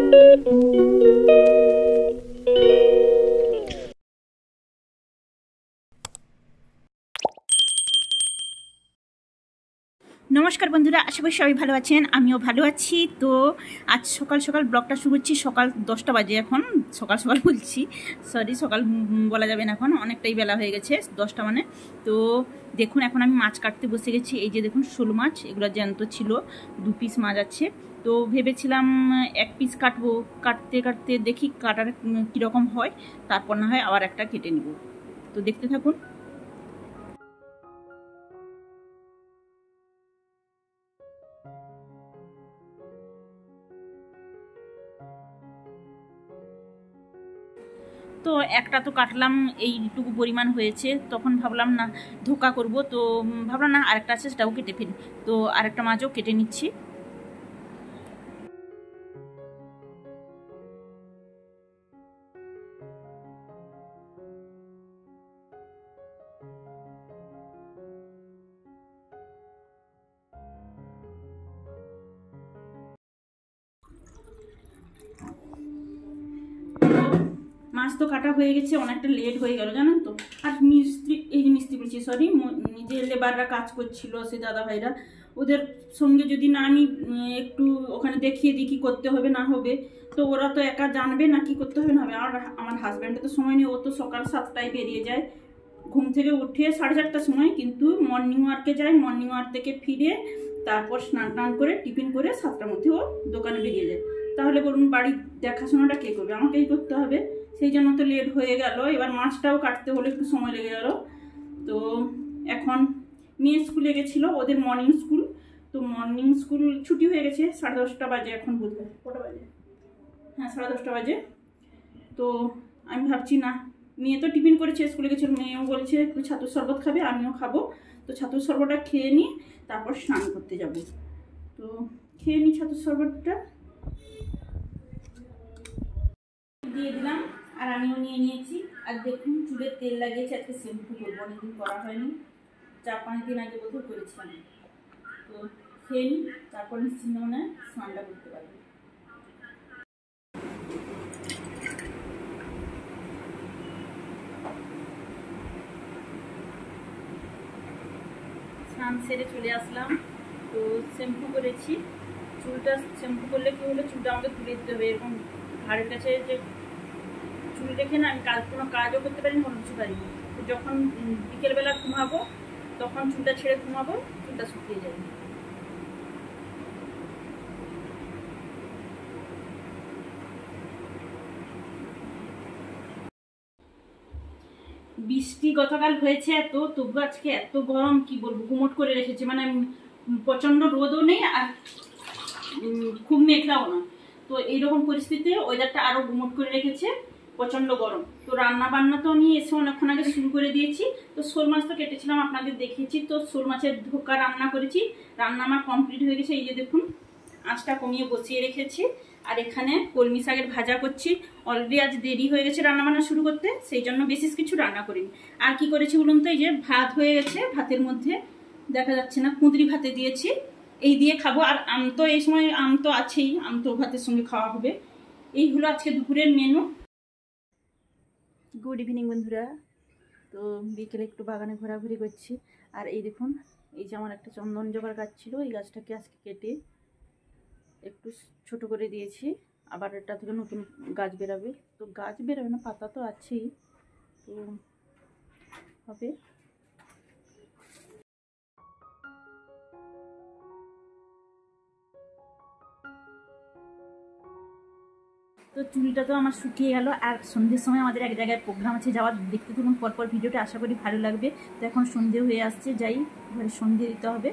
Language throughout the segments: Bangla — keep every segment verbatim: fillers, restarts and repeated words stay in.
নমস্কার বন্ধুরা, আশা করি সবাই ভালো আছেন, আমিও ভালো আছি। তো আজ সকাল সকাল ব্লগটা শুরু করছি। সকাল দশটা বাজে এখন, সকাল সকাল বলছি, সরি সকাল বলা যাবে না, এখন অনেকটাই বেলা হয়ে গেছে, দশটা মানে। তো দেখুন এখন আমি মাছ কাটতে বসে গেছি। এই যে দেখুন শোল মাছ, এগুলো জ্যান্ত ছিল, দু পিস মাছ আছে। তো ভেবেছিলাম এক পিস কাটবো, কাটতে কাটতে দেখি কাটার কীরকম হয়, তারপর না হয় আবার একটা কেটে নেব। তো দেখতে থাকুন। তো একটা তো কাটলাম, এইটুকু পরিমাণ হয়েছে। তখন ভাবলাম না ধোকা করব, তো ভাবলাম না আরেকটা আছে সেটাও কেটে ফেলি। তো আরেকটা মাছও কেটে নিচ্ছি। মাছ তো কাটা হয়ে গেছে, অনেকটা লেট হয়ে গেল জানেন তো। আর মিস্ত্রি, এই যে মিস্ত্রি বলছি সরি, যে লেবাররা কাজ করছিল, সে দাদা ভাইরা, ওদের সঙ্গে যদি না আমি একটু ওখানে দেখিয়ে দিই কী করতে হবে না হবে, তো ওরা তো একা জানবে না কি করতে হবে না হবে। আর আমার হাজব্যান্ডের তো সময় নেই, ও তো সকাল সাতটায় বেরিয়ে যায় ঘুম থেকে উঠে, সাড়ে চারটার সময়, কিন্তু মর্নিং ওয়ার্কে যায়। মর্নিং ওয়ার্ক থেকে ফিরে তারপর স্নান টান করে টিফিন করে সাতটার মধ্যে ও দোকানে বেরিয়ে যায়। তাহলে বলুন বাড়ির দেখাশোনাটা কে করবে? আমাকেই করতে হবে। সেই জন্য তো লেট হয়ে গেল। এবার মাছটাও কাটতে হলে একটু সময় লেগে গেল। তো এখন মেয়ে স্কুলে গেছিলো, ওদের মর্নিং স্কুল, তো মর্নিং স্কুল ছুটি হয়ে গেছে, সাড়ে দশটা বাজে এখন, বুঝতে কটা বাজে, হ্যাঁ সাড়ে দশটা বাজে। তো আমি ভাবছি না, মেয়ে তো টিফিন করেছে, স্কুলে গেছিল, মেয়েও বলছে একটু ছাতুর শরবত খাবে, আমিও খাবো। তো ছাতুর শরবতটা খেয়ে নিই, তারপর স্নান করতে যাব। তো খেয়ে নিই ছাতুর শরবতটা, দিয়ে দিলাম। আর আমিও নিয়ে নিয়েছি। আর দেখুন চুলের তেল লাগিয়েছি, আজকে শ্যাম্পু করবো, অনেকদিন করা হয়নি, চার পাঁচ দিন আগে বোধহয় করেছিলাম। তো খেয়ে নিই, তারপর নিশ্চিন্ত মনে স্নানটা করতে পারবো। স্নান সেরে চলে আসলাম। তো শ্যাম্পু করেছি, চুলটা শ্যাম্পু করলে কী হলো, চুলটা আমাকে তুলে দিতে হবে। এরকম ঘাড়ের কাছে যে চুল রেখে না আমি কাজ, কোনো কাজও করতে পারিনি, কোনো কিছু পারিনি। তো যখন বিকেলবেলা ঘুমাবো তখন চুলটা ছেড়ে ঘুমাবো, চুলটা শুকিয়ে যাবে। বৃষ্টি গতকাল হয়েছে এত, তবু আজকে এত গরম কি বলবো, গুমট করে রেখেছে। মানে প্রচন্ড রোদও নেই আর খুব মেঘলাও না। তো এইরকম পরিস্থিতিতে ওয়েদারটা আরো গুমট করে রেখেছে, প্রচন্ড গরম। তো রান্না বান্না তো আমি এসে অনেকক্ষণ আগে শুরু করে দিয়েছি। তো শোল মাছ তো কেটেছিলাম, আপনাদের দেখিয়েছি। তো শোল মাছের ধোকা রান্না করেছি, রান্না আমার কমপ্লিট হয়ে গেছে। এই যে দেখুন আঁচটা কমিয়ে বসিয়ে রেখেছি। আর এখানে কলমি শাকের ভাজা করছি। অলরেডি আজ দেরি হয়ে গেছে রান্না বান্না শুরু করতে, সেই জন্য বিশেষ কিছু রান্না করিনি। আর কি করেছি বলুন তো, এই যে ভাত হয়ে গেছে, ভাতের মধ্যে দেখা যাচ্ছে না, কুঁদরি ভাতে দিয়েছি, এই দিয়ে খাবো। আর আম তো এই সময় আম তো আছেই, আম তো ভাতের সঙ্গে খাওয়া হবে। এই হলো আজকে দুপুরের মেনু। গুড ইভিনিং বন্ধুরা। তো বিকেলে একটু বাগানে ঘোরাঘুরি করছি। আর এই দেখুন, এই যে আমার একটা চন্দন জবার গাছ ছিল, এই গাছটাকে আজকে কেটে একটু ছোট করে দিয়েছি। আবার এটা থেকে নতুন গাছ বেরাবে। তো গাছ বেরোবে না, পাতা তো আছেই, তো হবে। তো চুলটা তো আমার শুকিয়ে গেল। আর সন্ধ্যের সময় আমাদের এক জায়গায় প্রোগ্রাম আছে যাওয়ার, দেখতে থাকুন পরপর ভিডিওটা, আশা করি ভালো লাগবে। তো এখন সন্ধে হয়ে আসছে, যাই ঘরে সন্ধে দিতে হবে।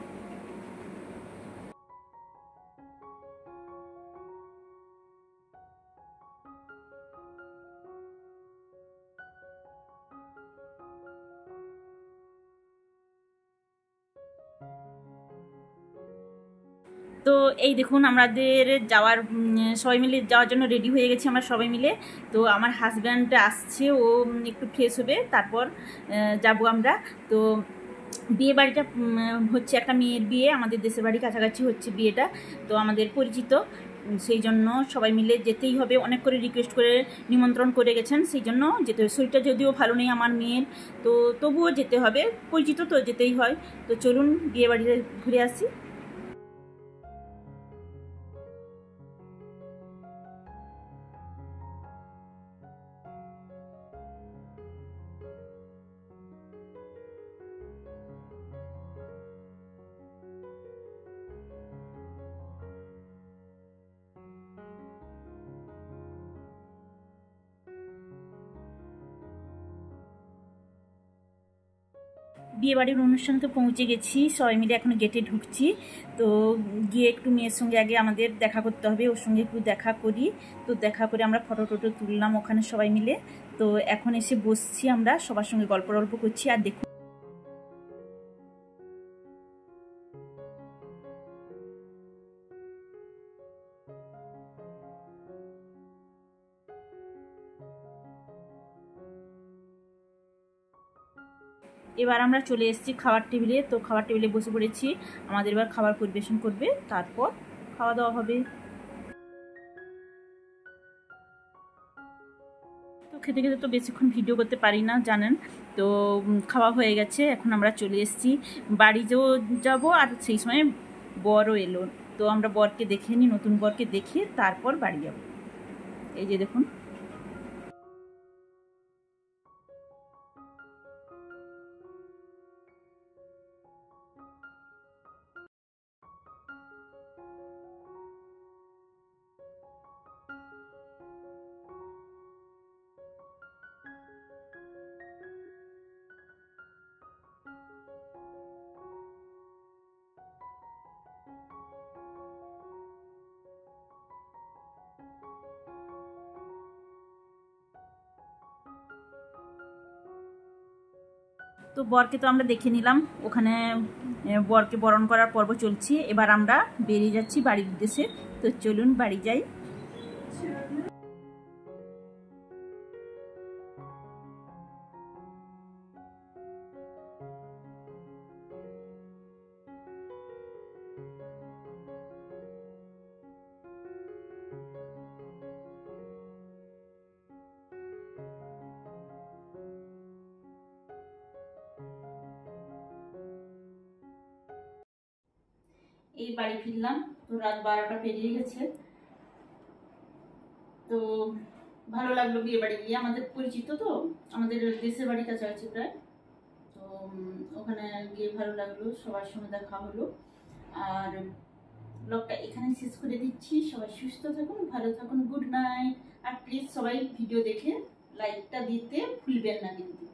তো এই দেখুন আমাদের যাওয়ার, সবাই মিলে যাওয়ার জন্য রেডি হয়ে গেছি আমরা সবাই মিলে। তো আমার হাজব্যান্ড আসছে, ও একটু ফ্রেশ হবে, তারপর যাব আমরা। তো বিয়ে বাড়িটা হচ্ছে একটা মেয়ের বিয়ে, আমাদের দেশের বাড়ি কাছাকাছি হচ্ছে বিয়েটা, তো আমাদের পরিচিত। সেই জন্য সবাই মিলে যেতেই হবে, অনেক করে রিকোয়েস্ট করে নিমন্ত্রণ করে গেছেন, সেই জন্য যেতে হবে। শরীরটা যদিও ভালো নেই আমার মেয়ের, তো তবুও যেতে হবে, পরিচিত তো যেতেই হয়। তো চলুন বিয়ে বাড়িতে ঘুরে আসি। বিয়েবাড়ির অনুষ্ঠানে তো পৌঁছে গেছি, সবাই মিলে এখন গেটে ঢুকছি। তো গিয়ে একটু মেয়ের সঙ্গে আগে আমাদের দেখা করতে হবে, ওর সঙ্গে একটু দেখা করি। তো দেখা করে আমরা ফটো টটো তুললাম ওখানে সবাই মিলে। তো এখন এসে বসছি, আমরা সবার সঙ্গে গল্প গল্প করছি। আর দেখুন এবার আমরা চলে এসেছি খাবার টেবিলে। তো খাবার টেবিলে বসে পড়েছি, আমাদের এবার খাবার পরিবেশন করবে, তারপর খাওয়া দাওয়া হবে। তো খেতে খেতে তো বেশিক্ষণ ভিডিও করতে পারি না জানেন। তো খাওয়া হয়ে গেছে, এখন আমরা চলে এসেছি বাড়িতেও যাব, আর সেই সময় বরও এলো। তো আমরা বরকে দেখে নিই, নতুন বরকে দেখে তারপর বাড়ি যাব। এই যে দেখুন, তো বরকে তো আমরা দেখে নিলাম, ওখানে বরকে বরণ করার পর্ব চলছে। এবার আমরা বেরিয়ে যাচ্ছি বাড়ির উদ্দেশ্যে। তো চলুন বাড়ি যাই। এই বাড়ি ফিরলাম, তো রাত বারোটা পেরিয়ে গেছে। তো ভালো লাগলো বিয়ে বাড়ি গিয়ে, আমাদের পরিচিত তো, আমাদের দেশের বাড়ি কাছাকাছি প্রায়। তো ওখানে গিয়ে ভালো লাগলো, সবার সঙ্গে দেখা হলো। আর ব্লগটা এখানে শেষ করে দিচ্ছি। সবাই সুস্থ থাকুন, ভালো থাকুন, গুড নাইট। আর প্লিজ সবাই ভিডিও দেখে লাইকটা দিতে ভুলবেন না কিন্তু।